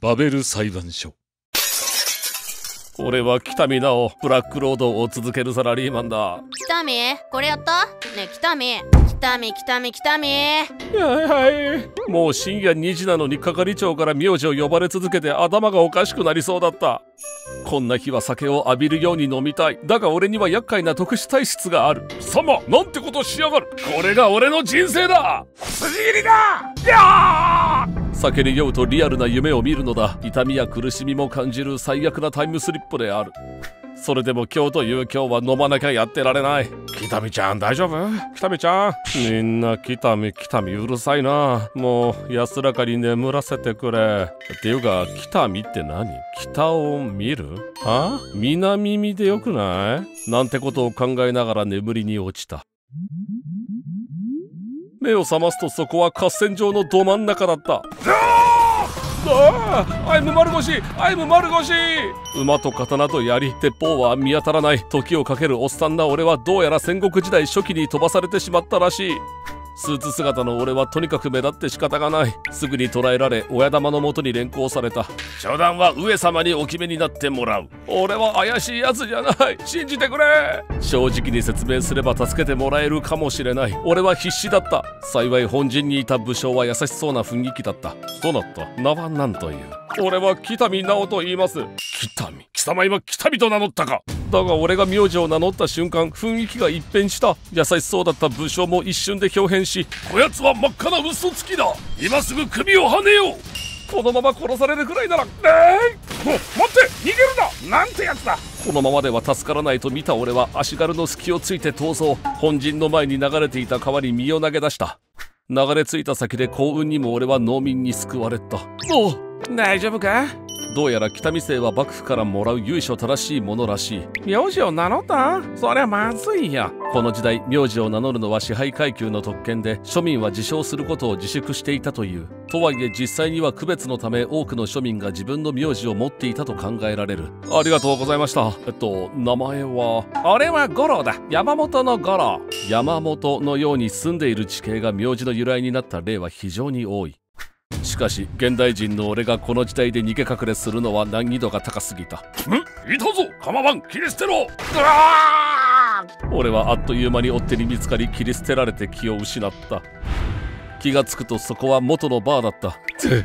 バベル裁判所。 俺は北見直、ブラックロードを続けるサラリーマンだ。 北見、これやった？ねえ北見、北見北見北見。 はい。もう深夜2時なのに係長から名字を呼ばれ続けて頭がおかしくなりそうだった。こんな日は酒を浴びるように飲みたい。だが俺には厄介な特殊体質がある。貴様、なんてことしやがる。これが俺の人生だ。筋切りだ。やー！酒に酔うとリアルな夢を見るのだ。痛みや苦しみも感じる最悪なタイムスリップである。それでも今日という今日は飲まなきゃやってられない。北見ちゃん大丈夫？北見ちゃん。みんな北見うるさいな。もう安らかに眠らせてくれ。っていうか北見って何？北を見る？は？南見でよくない？なんてことを考えながら眠りに落ちた。目を覚ますとそこは合戦場のど真ん中だった。アイム丸腰、アイム丸腰。馬と刀と槍、鉄砲は見当たらない。時をかけるおっさんな俺はどうやら戦国時代初期に飛ばされてしまったらしい。スーツ姿の俺はとにかく目立って仕方がない。すぐに捕らえられ親玉のもとに連行された。初段は上様にお決めになってもらう。俺は怪しいやつじゃない。信じてくれ。正直に説明すれば助けてもらえるかもしれない。俺は必死だった。幸い本陣にいた武将は優しそうな雰囲気だった。そうだった。名は何という？俺は北見直と言います。北見？貴様今北見と名乗ったか？だが俺が名字を名乗った瞬間雰囲気が一変した。優しそうだった武将も一瞬で豹変し、こやつは真っ赤な嘘つきだ。今すぐ首をはねよう。このまま殺されるくらいなら、もう待って、逃げるな。なんてやつだ。このままでは助からないと見た俺は足軽の隙をついて逃走。本陣の前に流れていた川に身を投げ出した。流れ着いた先で幸運にも俺は農民に救われた。おう、大丈夫か？どうやら北見姓は幕府からもらう由緒正しいものらしい。名字を名乗った？そりゃまずいよ。この時代名字を名乗るのは支配階級の特権で、庶民は自称することを自粛していたという。とはいえ実際には区別のため多くの庶民が自分の名字を持っていたと考えられる。ありがとうございました。名前は？俺は五郎だ。山本の五郎。山本のように住んでいる地形が名字の由来になった例は非常に多い。しかし現代人の俺がこの時代で逃げ隠れするのは難易度が高すぎた。いたぞ鎌板切り捨てろ。俺はあっという間に追っ手に見つかり切り捨てられて気を失った。気がつくとそこは元のバーだった。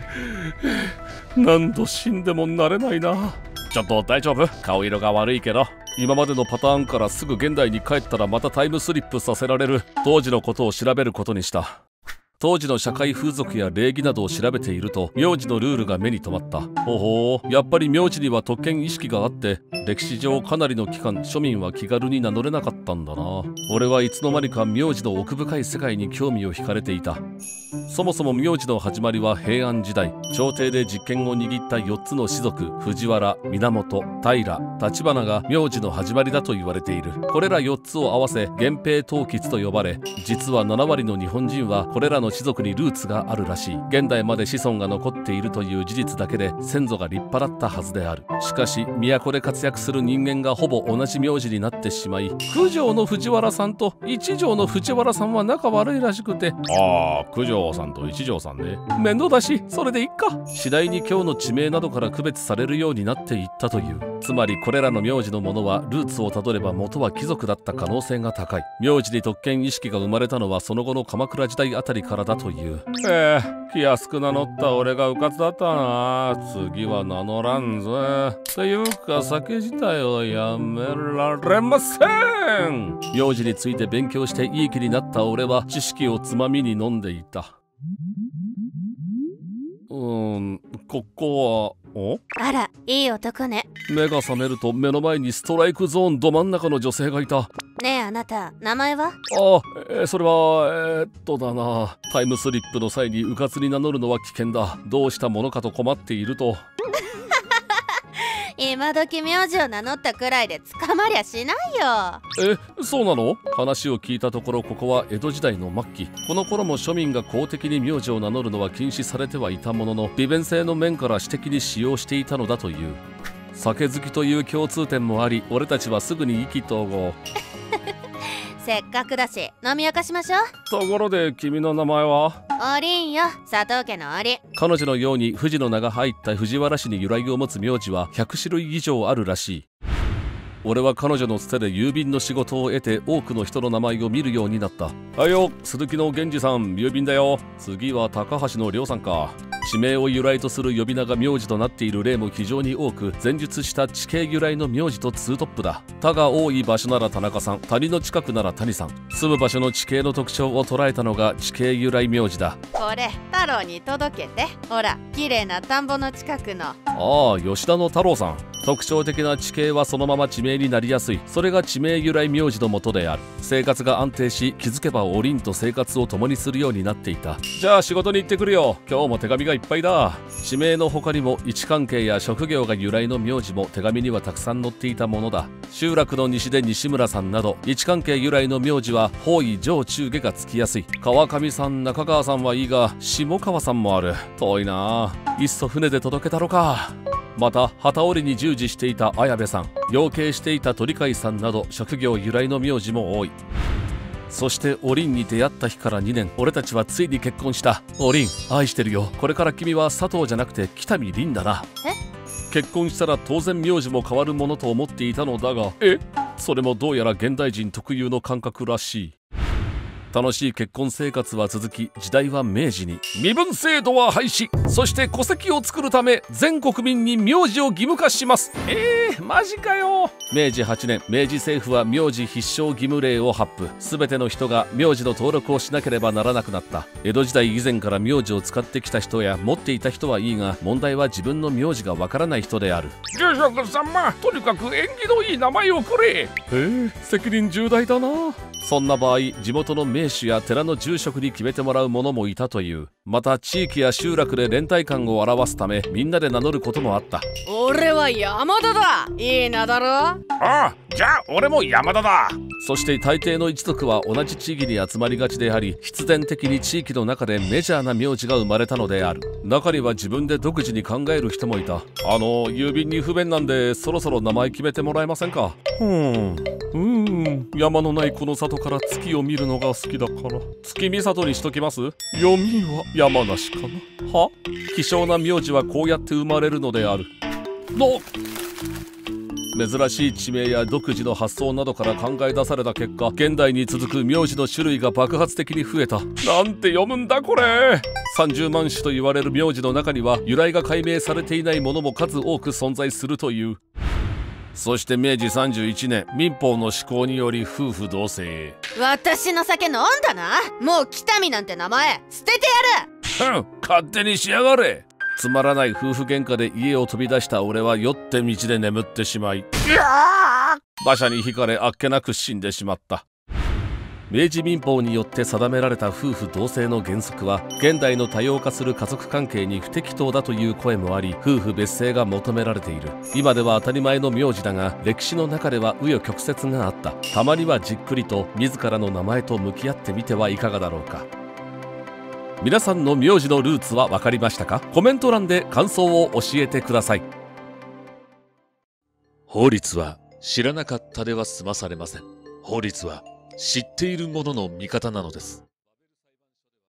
何度死んでもなれないな。ちょっと大丈夫？顔色が悪いけど。今までのパターンからすぐ現代に帰ったらまたタイムスリップさせられる。当時のことを調べることにした。当時の社会風俗や礼儀などを調べていると名字のルールが目に留まった。ほほう、やっぱり名字には特権意識があって、歴史上かなりの期間庶民は気軽に名乗れなかったんだな。俺はいつの間にか名字の奥深い世界に興味を惹かれていた。そもそも名字の始まりは平安時代、朝廷で実権を握った4つの士族、藤原、源、平、立花が名字の始まりだと言われている。これら4つを合わせ源平統吉と呼ばれ、実は7割の日本人はこれらの士族にルーツがあるらしい。現代まで子孫が残っているという事実だけで先祖が立派だったはずである。しかし都で活躍する人間がほぼ同じ名字になってしまい、九条の藤原さんと一条の藤原さんは仲悪いらしくて、九条さんと一条さんね、面倒だしそれでいっか。次第に今日の地名などから区別されるようになっていったという。つまりこれらの名字のものはルーツをたどれば元は貴族だった可能性が高い。名字に特権意識が生まれたのはその後の鎌倉時代あたりからだという。気安く名乗った俺がうかつだったな。次は名乗らんぜ。というか酒自体をやめられません。名字について勉強していい気になった俺は知識をつまみに飲んでいた。ここはあら、いい男ね。 目が覚めると目の前にストライクゾーンど真ん中の女性がいた。 ねえあなた、名前は？ それはだな。タイムスリップの際にうかつに名乗るのは危険だ。どうしたものかと困っていると今時名字を名乗ったくらいで捕まりゃしないよ。 そうなの？話を聞いたところここは江戸時代の末期。この頃も庶民が公的に名字を名乗るのは禁止されてはいたものの、利便性の面から私的に使用していたのだという。酒好きという共通点もあり、俺たちはすぐに意気投合。 せっかくだし飲み明かしましょう。 ところで君の名前は？ おりんよ、佐藤家のおりん。 彼女のように藤の名が入った藤原氏に由来を持つ名字は100種類以上あるらしい。俺は彼女のつてで郵便の仕事を得て多くの人の名前を見るようになった。はいよ、鈴木の源氏さん、郵便だよ。次は高橋の亮さんか。地名を由来とする呼び名が名字となっている例も非常に多く、前述した地形由来の名字とツートップだ。他が多い場所なら田中さん、谷の近くなら谷さん。住む場所の地形の特徴を捉えたのが地形由来名字だ。 これ太郎に届けて。ほら、綺麗な田んぼの近くの。 ああ、吉田の太郎さん。特徴的な地形はそのまま地名になりやすい。それが地名由来名字の元である。生活が安定し、気づけばおりんと生活を共にするようになっていた。じゃあ仕事に行ってくるよ。今日も手紙がいっぱいだ。地名の他にも位置関係や職業が由来の名字も手紙にはたくさん載っていたものだ。集落の西で西村さんなど位置関係由来の名字は方位上中下がつきやすい。川上さん、中川さんはいいが下川さんもある。遠いなあ。いっそ船で届けたろか。また機織りに従事していた綾部さん、養鶏していた鳥飼さんなど職業由来の名字も多い。そしておりんに出会った日から2年、俺たちはついに結婚した。おりん、愛してるよ。これから君は佐藤じゃなくて北見凛だな。結婚したら当然名字も変わるものと思っていたのだが、それもどうやら現代人特有の感覚らしい。楽しい結婚生活は続き、時代は明治に。身分制度は廃止。そして戸籍を作るため全国民に名字を義務化します。マジかよ。明治8年、明治政府は名字必勝義務令を発布。全ての人が名字の登録をしなければならなくなった。江戸時代以前から名字を使ってきた人や持っていた人はいいが、問題は自分の名字がわからない人である。住職様、とにかく縁起のいい名前をくれ。責任重大だな。そんな場合、地元の名手や寺の住職に決めてもらう者もいたという。また地域や集落で連帯感を表すためみんなで名乗ることもあった。 俺は山田だ。いい名だろ。 ああ、じゃあ俺も山田だ。そして大抵の一族は同じ地域に集まりがちであり、必然的に地域の中でメジャーな名字が生まれたのである。中には自分で独自に考える人もいた。郵便に不便なんでそろそろ名前決めてもらえませんか。山のないこの里から月を見るのが好きだから月見里にしときます。読みは山梨かな。は？希少な名字はこうやって生まれるのである。珍しい地名や独自の発想などから考え出された結果、現代に続く名字の種類が爆発的に増えた。なんて読むんだこれ。30万種と言われる名字の中には由来が解明されていないものも数多く存在するという。そして明治31年、民法の施行により夫婦同姓へ。 私の酒飲んだな。もう北見なんて名前捨ててやる。 勝手にしやがれ。つまらない夫婦喧嘩で家を飛び出した俺は酔って道で眠ってしまい、馬車にひかれあっけなく死んでしまった。明治民法によって定められた夫婦同姓の原則は現代の多様化する家族関係に不適当だという声もあり、夫婦別姓が求められている。今では当たり前の名字だが、歴史の中では紆余曲折があった。たまにはじっくりと自らの名前と向き合ってみてはいかがだろうか。皆さんの名字のルーツは分かりましたか？コメント欄で感想を教えてください。 法律は知らなかったでは済まされません。法律は知っている者の味方なのです。